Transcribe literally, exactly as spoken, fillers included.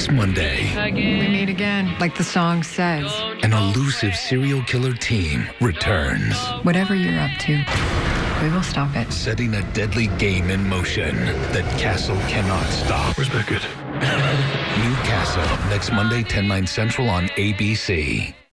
Next Monday, We meet again, like the song says. an elusive serial killer team returns, Whatever you're up to, we will stop it. setting a deadly game in motion that Castle cannot stop. Where's Beckett? New Castle, next Monday, ten, nine Central on A B C.